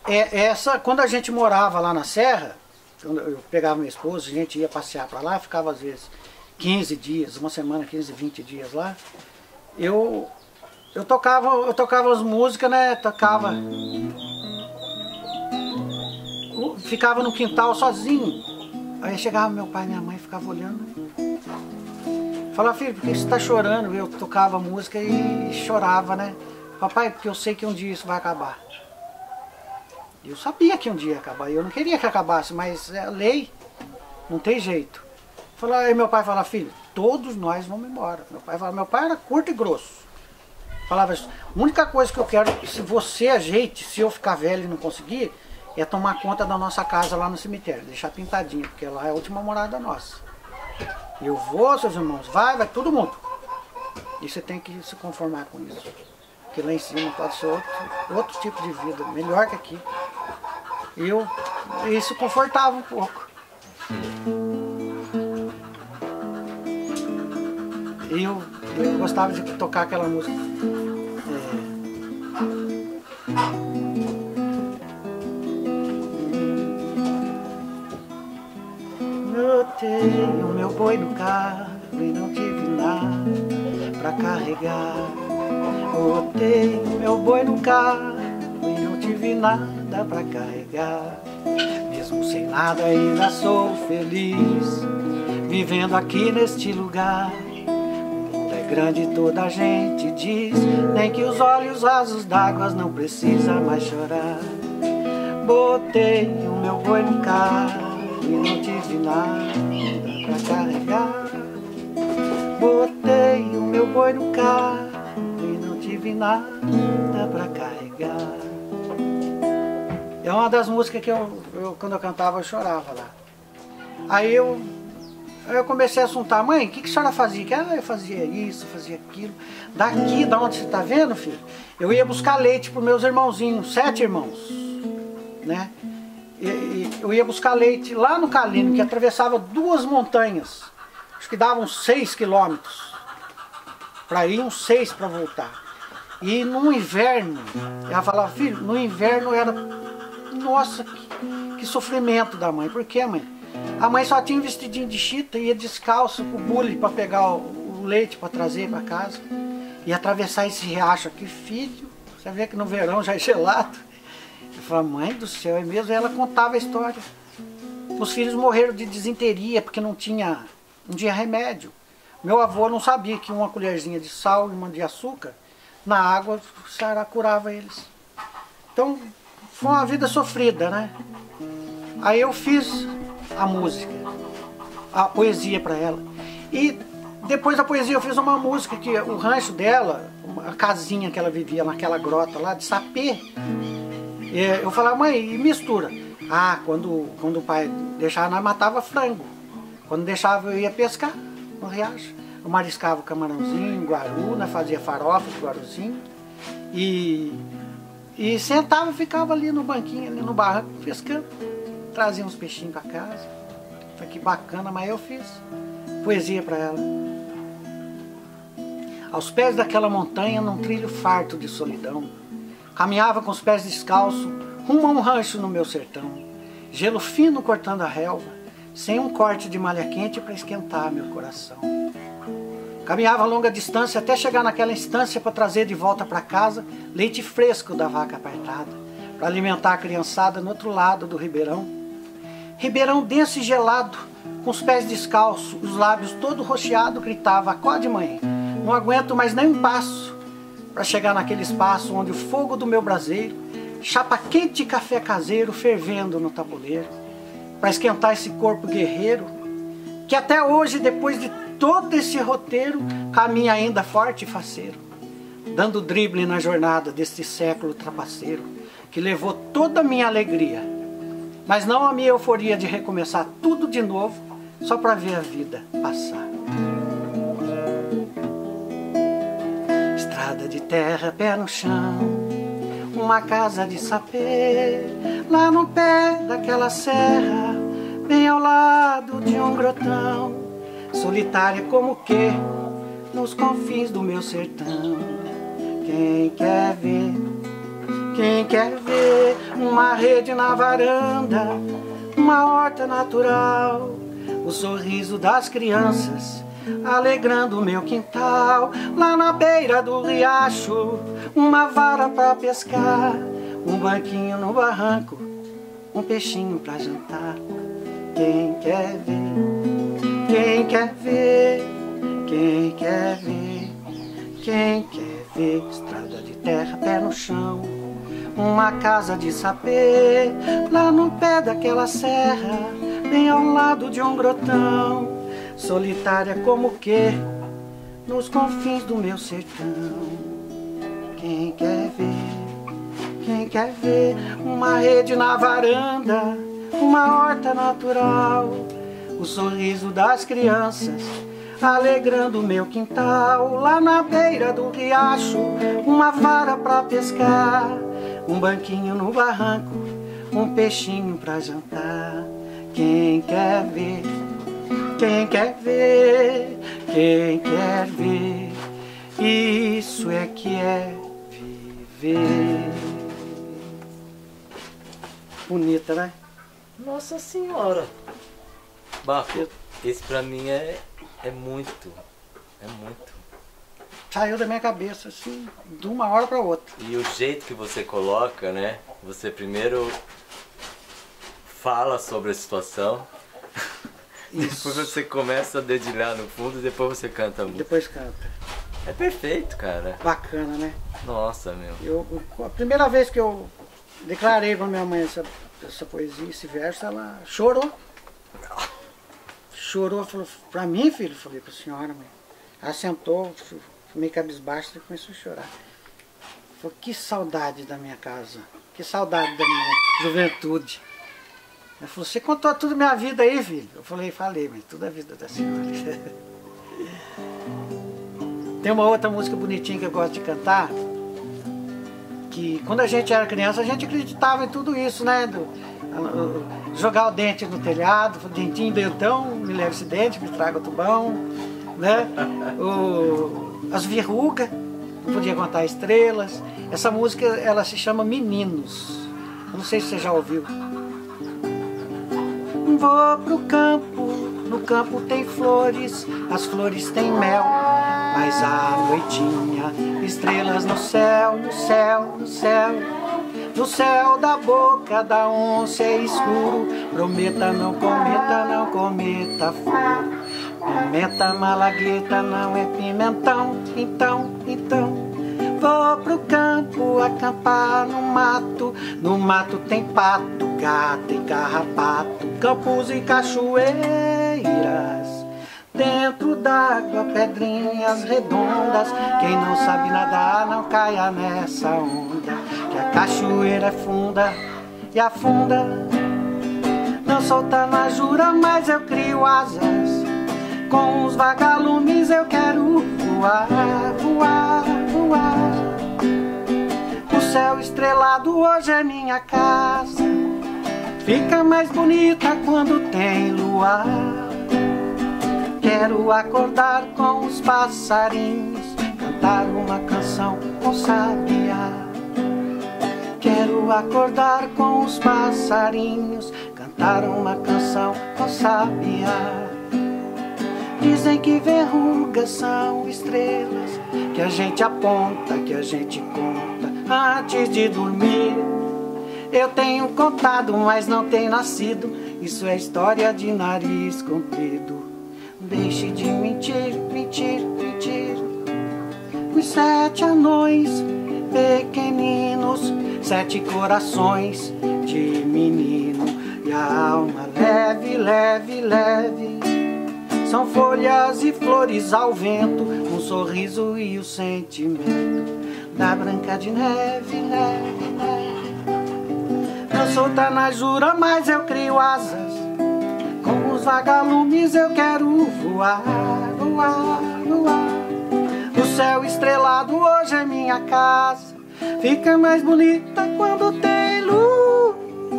Quando a gente morava lá na serra, quando eu pegava minha esposa, a gente ia passear para lá, ficava às vezes 15 dias, uma semana, 15, 20 dias lá. Eu tocava as músicas, né? Ficava no quintal sozinho. Aí chegava meu pai e minha mãe, ficava olhando. Falava, filho, por que você está chorando? Eu tocava a música e chorava, né? Papai, porque eu sei que um dia isso vai acabar. Eu sabia que um dia ia acabar, eu não queria que acabasse, mas é lei, não tem jeito. Aí meu pai falava, filho, todos nós vamos embora. Meu pai era curto e grosso. Falava, a única coisa que eu quero, se você ajeite, se eu ficar velho e não conseguir, é tomar conta da nossa casa lá no cemitério, deixar pintadinho, porque lá é a última morada nossa. Eu vou, seus irmãos, vai todo mundo. E você tem que se conformar com isso. Porque lá em cima pode ser outro tipo de vida, melhor que aqui. Isso confortava um pouco. Eu gostava de tocar aquela música. Botei o meu boi no carro e não tive nada pra carregar. Botei o meu boi no carro e não tive nada pra carregar. Mesmo sem nada ainda sou feliz, vivendo aqui neste lugar. O mundo é grande, toda a gente diz, nem que os olhos rasos d'água não precisa mais chorar. Botei o meu boi no carro e não tive nada pra carregar. Botei o meu boi no carro e não tive nada pra carregar. É uma das músicas que quando eu cantava, eu chorava lá. Aí eu comecei a assuntar, mãe, o que a senhora fazia? Eu fazia isso, fazia aquilo. Daqui, da onde você está vendo, filho? Eu ia buscar leite para os meus irmãozinhos, 7 irmãos, né? Eu ia buscar leite lá no Calino, que atravessava 2 montanhas. Acho que davam 6 quilômetros. Para ir, uns 6 para voltar. E no inverno, ela falava, filho, no inverno era... Nossa, que sofrimento da mãe. Por quê, mãe? A mãe só tinha um vestidinho de chita e ia descalço com o bule para pegar o leite para trazer para casa. E atravessar esse riacho aqui, filho. Você vê que no verão já é gelado. Eu falava, mãe do céu, é mesmo? E ela contava a história. Os filhos morreram de desinteria porque não tinha remédio. Meu avô não sabia que uma colherzinha de sal e uma de açúcar na água curava eles. Então, foi uma vida sofrida, né? Aí eu fiz a música, a poesia para ela. E depois da poesia eu fiz uma música que o rancho dela, a casinha que ela vivia naquela grota lá de sapê, eu falava, mãe, mistura. Quando o pai deixava, nós matava frango. Quando deixava, eu ia pescar no riacho. Eu mariscava o camarãozinho, guaru, nós fazia farofa de guaruzinho. E sentava e ficava ali no banquinho, ali no barranco, pescando. Trazia uns peixinhos para casa. Que bacana, mas eu fiz poesia para ela. Aos pés daquela montanha, num trilho farto de solidão, caminhava com os pés descalços, rumo a um rancho no meu sertão. Gelo fino cortando a relva, sem um corte de malha quente para esquentar meu coração. Caminhava a longa distância até chegar naquela instância para trazer de volta para casa leite fresco da vaca apartada, para alimentar a criançada no outro lado do ribeirão. Ribeirão denso e gelado, com os pés descalços, os lábios todo roxeado, gritava, acorde mãe, não aguento mais nem um passo, para chegar naquele espaço onde o fogo do meu braseiro, chapa quente de café caseiro fervendo no tabuleiro, para esquentar esse corpo guerreiro, que até hoje, depois de todo esse roteiro, caminha ainda forte e faceiro, dando drible na jornada deste século trapaceiro, que levou toda a minha alegria, mas não a minha euforia de recomeçar tudo de novo, só para ver a vida passar. Estrada de terra, pé no chão, uma casa de sapê, lá no pé daquela serra, bem ao lado de um grotão, solitária como que nos confins do meu sertão. Quem quer ver, Quem quer ver uma rede na varanda, uma horta natural, o sorriso das crianças alegrando o meu quintal. Lá na beira do riacho, uma vara pra pescar, um banquinho no barranco, um peixinho pra jantar. Quem quer ver, quem quer ver, quem quer ver, quem quer ver, estrada de terra, pé no chão, uma casa de sapê, lá no pé daquela serra, bem ao lado de um grotão, solitária como que, nos confins do meu sertão. Quem quer ver, quem quer ver, uma rede na varanda, uma horta natural, o sorriso das crianças alegrando o meu quintal. Lá na beira do riacho, uma vara pra pescar, um banquinho no barranco, um peixinho pra jantar. Quem quer ver, quem quer ver, quem quer ver, isso é que é viver. Bonita, né? Nossa Senhora! Bafo, esse pra mim é muito. Saiu da minha cabeça, assim, de uma hora para outra. E o jeito que você coloca, né? Você primeiro fala sobre a situação, depois você começa a dedilhar no fundo e depois você canta a música. Depois canta. É perfeito, cara. Bacana, né? Nossa, meu. A primeira vez que eu declarei para minha mãe essa poesia, esse verso, ela chorou. Chorou, falou, pra mim, filho? Falei, pra senhora, mãe. Ela sentou, meio cabisbaixo e começou a chorar. Falou, que saudade da minha casa, que saudade da minha juventude. Ela falou, você contou tudo minha vida aí, filho? Eu falei, mas tudo a vida da senhora. Tem uma outra música bonitinha que eu gosto de cantar, que quando a gente era criança, a gente acreditava em tudo isso, né? Jogar o dente no telhado, dentinho, dentão, me leve esse dente, me traga o tubão, né? As verrugas, não podia contar estrelas. Essa música, ela se chama Meninos. Eu não sei se você já ouviu. Vou pro campo, no campo tem flores, as flores têm mel, mas à noitinha, estrelas no céu, no céu, no céu. No céu da boca da onça é escuro, prometa, não cometa fogo. Pimenta malagueta não é pimentão, então. Vou pro campo acampar no mato tem pato, gato e carrapato, campos e cachoeiras. Dentro d'água, pedrinhas redondas, quem não sabe nadar não caia nessa onda, que a cachoeira é funda e afunda. Não solta na jura, mas eu crio asas, com os vagalumes eu quero voar, voar, voar. O céu estrelado hoje é minha casa, fica mais bonita quando tem luar. Quero acordar com os passarinhos, cantar uma canção com sabiá. Quero acordar com os passarinhos, cantar uma canção com sabiá. Dizem que verrugas são estrelas, que a gente aponta, que a gente conta antes de dormir. Eu tenho contado, mas não tenho nascido, isso é história de nariz comprido. Deixe de mentir, mentir, mentir. Os 7 anões pequeninos, 7 corações de menino, e a alma leve, leve, leve. São folhas e flores ao vento, um sorriso e o sentimento da Branca de Neve, neve, neve. Não solta na jura, mas eu crio asas, com os vagalumes eu quero voar, voar, voar. O céu estrelado hoje é minha casa, fica mais bonita quando tem lua.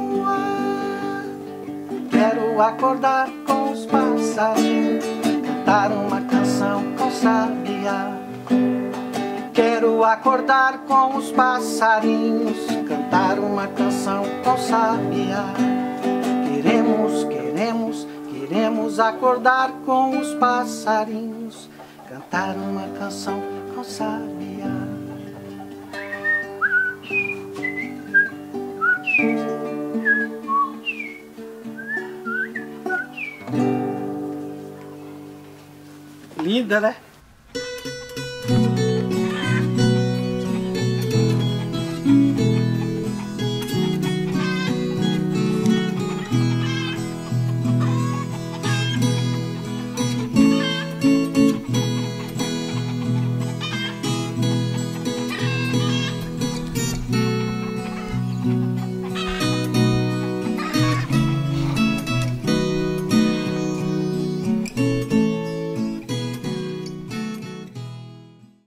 Quero acordar com os passarinhos, cantar uma canção com sabiá. Quero acordar com os passarinhos, cantar uma canção com sabiá. Queremos, queremos, queremos acordar com os passarinhos, cantar uma canção com sabiá. Linda, né?